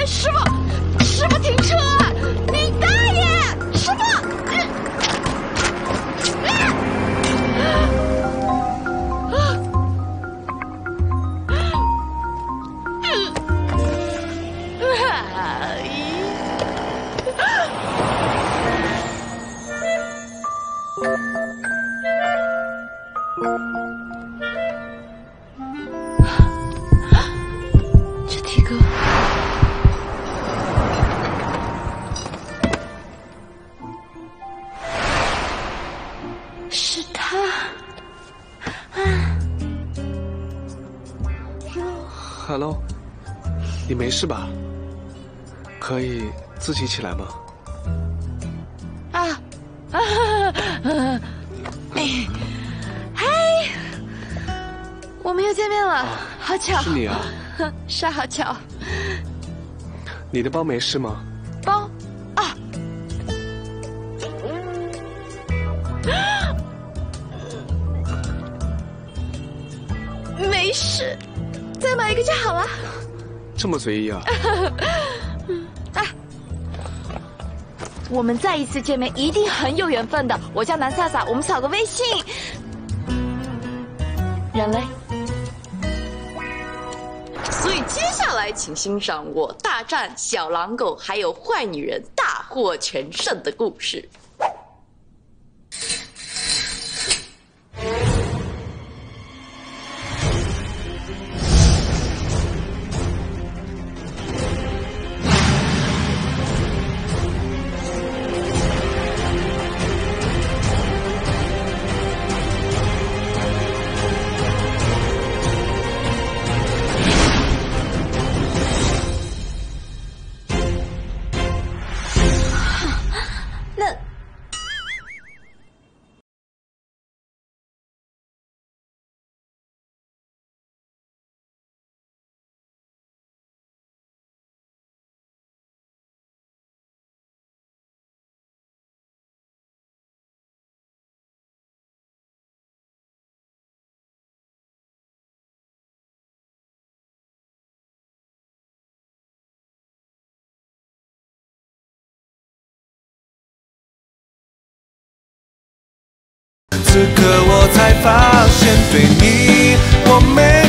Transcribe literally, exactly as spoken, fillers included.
师傅，师傅停车！你大爷！师傅！这体格。 是他，啊 ，Hello， 你没事吧？可以自己起来吗？ 啊啊啊！哎，嗨，我们又见面了，啊、好巧。 是你啊？ 是好巧。 你的包没事吗？ 包啊。 没事，再买一个就好了。 这么随意啊！ 啊，我们再一次见面一定很有缘分的。我叫南萨萨，我们扫个微信。人类。 所以接下来，请欣赏我大战小狼狗还有坏女人大获全胜的故事。 此刻我才发现，对你我没。